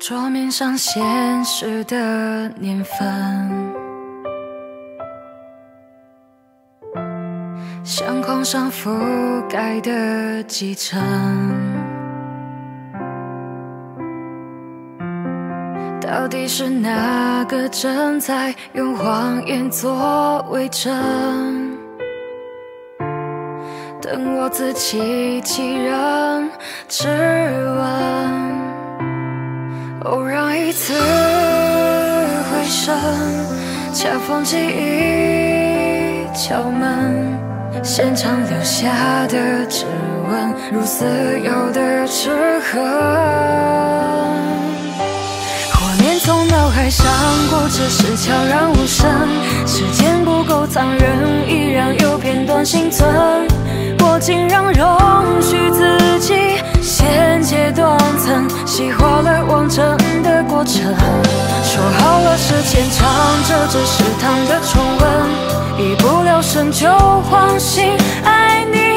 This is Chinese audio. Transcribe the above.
桌面上显示的年份，相框上覆盖的几层，到底是哪个正在用谎言作为证？等我自欺欺人，质问。偶然一次回神，恰逢记忆敲门，现场留下的指纹，如似有的齿痕。画面从脑海上过，只是悄然无声。时间不够残忍，依然有片段幸存。我竟然容许自己先切断层，细化了完整的过程。说好了时间长，这只是糖的重温，一不留神就唤醒爱你。